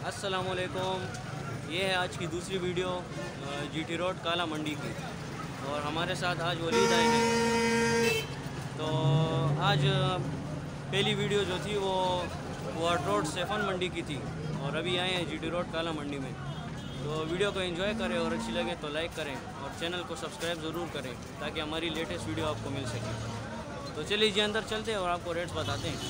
अस्सलामुअलैकुम। ये है आज की दूसरी वीडियो जीटी रोड काला मंडी की, और हमारे साथ आज वलीद आए हैं। तो आज पहली वीडियो जो थी वो वार्ड रोड सेफन मंडी की थी, और अभी आए हैं जीटी रोड काला मंडी में। तो वीडियो को एंजॉय करें और अच्छी लगे तो लाइक करें और चैनल को सब्सक्राइब ज़रूर करें ताकि हमारी लेटेस्ट वीडियो आपको मिल सके। तो चलिए जी अंदर चलते हैं और आपको रेट्स बताते हैं।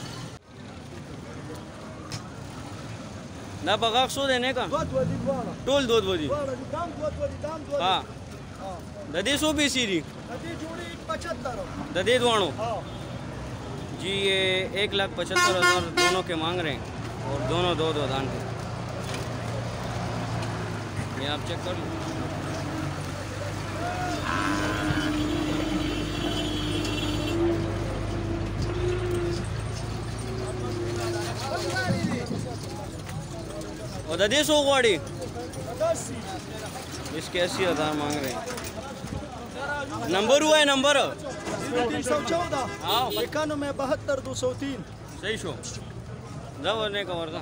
ना पगाक सो देने का टोल दूध वधी हाँ ददी सो भी सीरी ददी वाणो जी। ये 1,75,000 दोनों के मांग रहे हैं और दोनों दो दान के। ये आप चेक कर लो। और ददी सो गाड़ी इसके 80,000 मांग रहे हैं। नंबर हुआ है नंबर 314 हाँ 91 72 203 सही शो जब का वर्दा।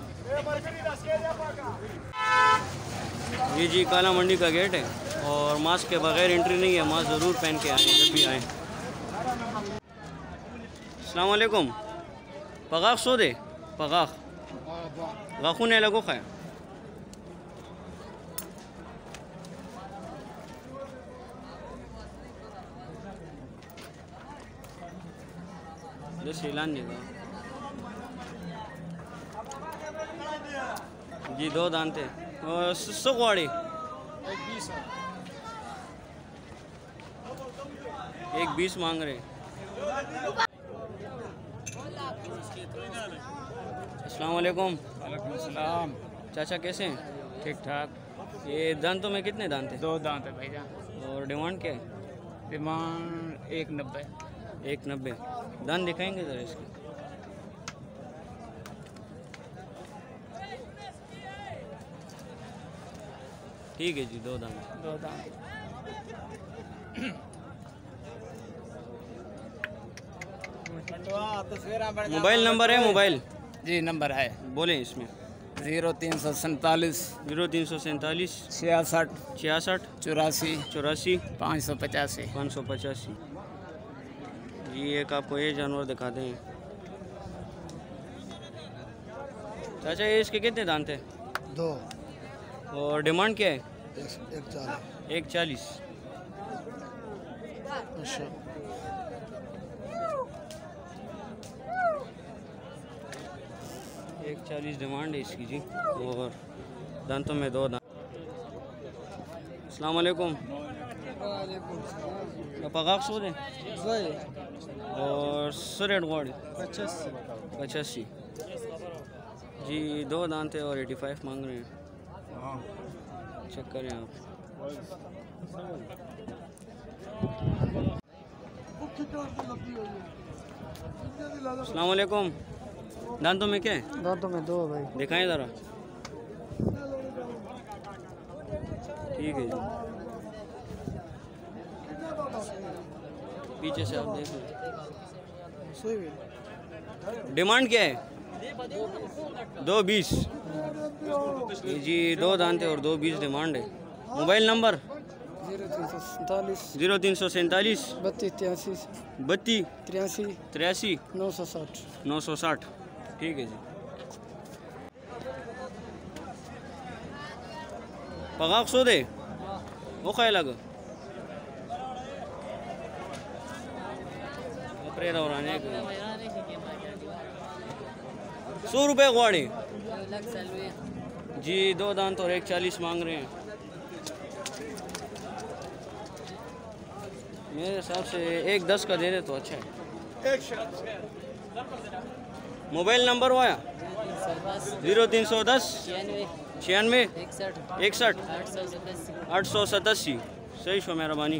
ये जी काला मंडी का गेट है और मास्क के बगैर एंट्री नहीं है। मास्क ज़रूर पहन के आए जब भी आए। अस्सलाम वालेकुम। पगाख सो दे पगाख गाखू ने लगो खाए जो सीलान देगा जी। दो दानते और सुखवाड़ी 1,20 मांग रहे। अस्सलाम वालेकुम। वालेकुम सलाम। चाचा कैसे हैं? ठीक ठाक। ये दांतों में कितने दांत हैं? 2 दांत है भैया। और डिमांड क्या है? डिमांड 190। 190 दांत दिखाएंगे ज़रा इसके। ठीक है जी 2 दांत। 2 दांत। मोबाइल नंबर है? मोबाइल जी नंबर है, बोलें इसमें। 0347 0347 66 66 84 84 585। 585 जी। एक आपको ये जानवर दिखाते हैं। चाचा ये इसके कितने दांत हैं? 2 और डिमांड क्या है? 140 140। अच्छा 140 डिमांड है इसकी जी। और दांतों में 2 दांत। अस्सलाम वालेकुम। पगाक सो दें और सरेट गाड़ी 85 जी। 2 दांत है और 85 मांग रहे हैं। चेक करें आप। अस्सलाम वालेकुम। दांतों में क्या है? दांतों में 2 भाई। दिखाएं ज़रा। ठीक है जी। पीछे से आप देख लो। डिमांड क्या है? 220 जी। 2 दांत है और 220 डिमांड है। Mobile number 0347 0347 32 32 83 83 960 960। ठीक है जी। पगाक सो दे वो खाए लग और आने 100 रुपये गाड़ी जी। 2 दांत और 140 मांग रहे हैं। मेरे हिसाब से 1,10 का दे दे तो अच्छा है। मोबाइल नंबर हुआ 0310 96 61 887। सही शो मेहरबानी।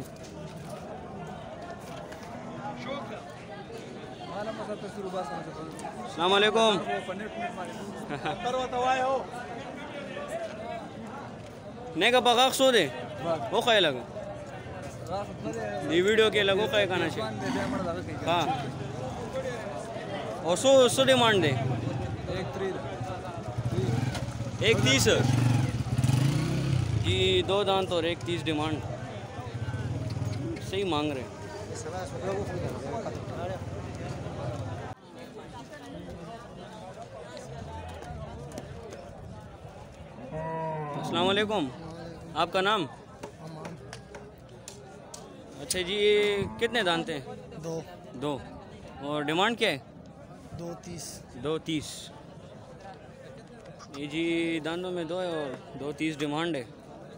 अस्सलाम वालेकुम। ने का पगाक सो दे वो खाए लगा ये वीडियो के लगो खाए खाना चाहिए। हाँ और सो डिमांड दे 1.30 जी, 2 दांत और 1.30 डिमांड। सही मांग रहे हैं। अस्सलाम वालेकुम, आपका नाम? अच्छा जी, ये कितने दांत हैं? 2 2। और डिमांड क्या है? 2.30। 2.30। ये जी दांतों में 2 है और 2.30 डिमांड है।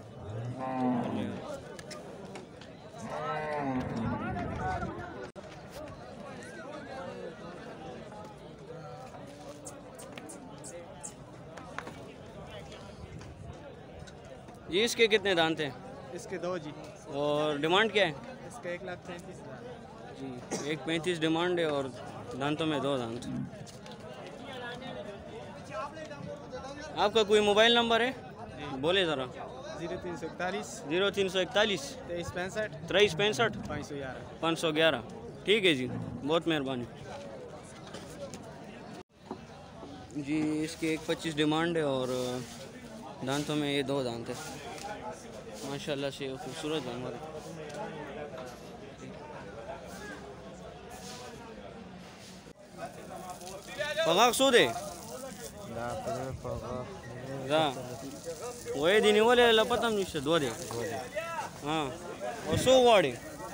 जी इसके कितने दांत हैं? इसके 2 जी। और डिमांड क्या है? इसका 1,35,000 जी 1.35 डिमांड है और दांतों में 2 दांत। आपका कोई मोबाइल नंबर है? बोले ज़रा। 0341 0341 2365 2365 511। 511। ठीक है जी, बहुत मेहरबानी जी। इसकी 1.25 डिमांड है और दांतों में ये 2 दांत है। माशाल्लाह से खूबसूरत जानवर है। पगाक सूदे वही दिन वाले लपतम निश्चित 2 दे। हाँ, और 100 वाड़े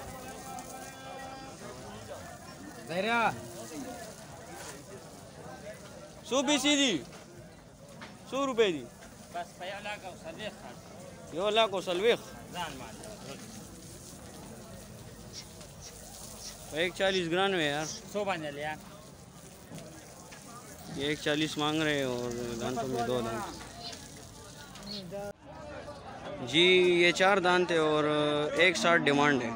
सौ सीधी 100 रुपये दी। यो लाखो सलवेख 140 ग्राम में यार। 100 बन लिया। ये 140 मांग रहे हैं और दांतों में 2 दांत जी। ये 4 दांत है और 1.60 डिमांड है।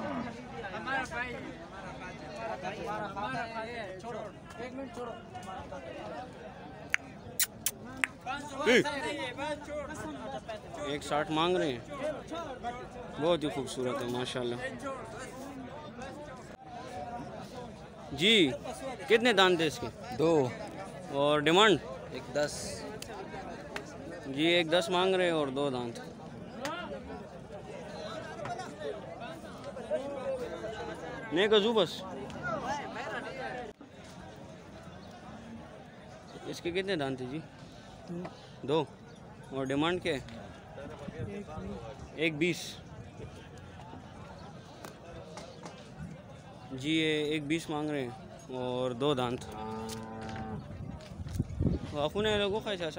एक 60 मांग रहे हैं। बहुत ही खूबसूरत है माशाल्लाह जी। कितने दांत है इसके? 2 और डिमांड? 1.10 जी 1.10 मांग रहे हैं और 2 दांत। नहीं कजू बस। इसके कितने दांत है जी? 2। और डिमांड क्या है? 1.20 जी। ये 1.20 मांग रहे हैं और 2 दांत। आखुने लोगों का चाचा।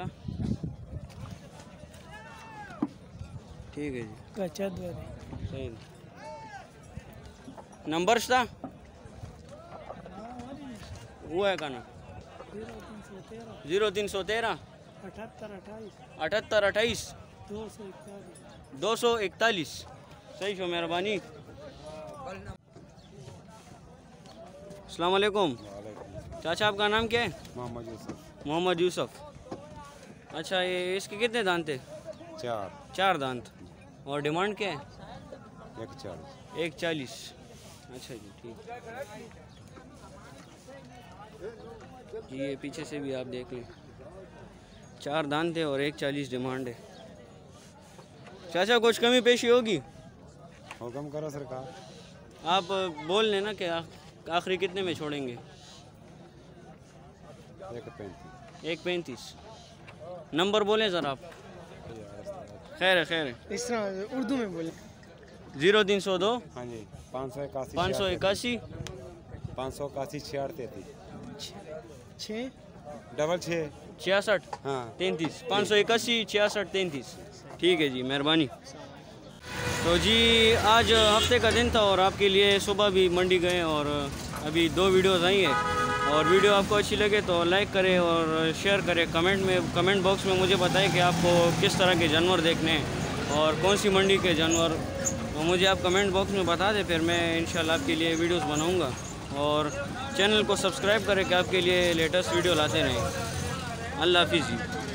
ठीक है जी, सही। नंबर था वो है का ना? 0313 78 28 241। सही छो, मेहरबानी। अस्सलाम वालेकुम चाचा, आपका नाम क्या है? मोहम्मद यूसुफ। मोहम्मद यूसुफ। अच्छा, ये इसके कितने दांत है? 4 दांत। और डिमांड क्या है? 1.40। अच्छा जी, ठीक जी। ये पीछे से भी आप देख लें, 4 दांत है और 1.40 डिमांड है। चाचा कुछ कमी पेशी होगी? हुक्म करो सरकार। आप बोल लेना कि आखिरी कितने में छोड़ेंगे? 1.35। नंबर बोलें ज़रा आप। खैर है, खैर है। इस तरह उर्दू में बोले। 0302 हाँ जी 581 581 581 6 66 66 हाँ 33 581 66 33। ठीक है जी, मेहरबानी। तो जी आज हफ्ते का दिन था और आपके लिए सुबह भी मंडी गए और अभी 2 वीडियोज़ आई हैं। और वीडियो आपको अच्छी लगे तो लाइक करें और शेयर करें। कमेंट बॉक्स में मुझे बताएं कि आपको किस तरह के जानवर देखने हैं और कौन सी मंडी के जानवर, तो मुझे आप कमेंट बॉक्स में बता दें, फिर मैं इंशाल्लाह आपके लिए वीडियोस बनाऊंगा। और चैनल को सब्सक्राइब करें कि आपके लिए लेटेस्ट वीडियो लाते रहें। अल्लाह हाफिज़ जी।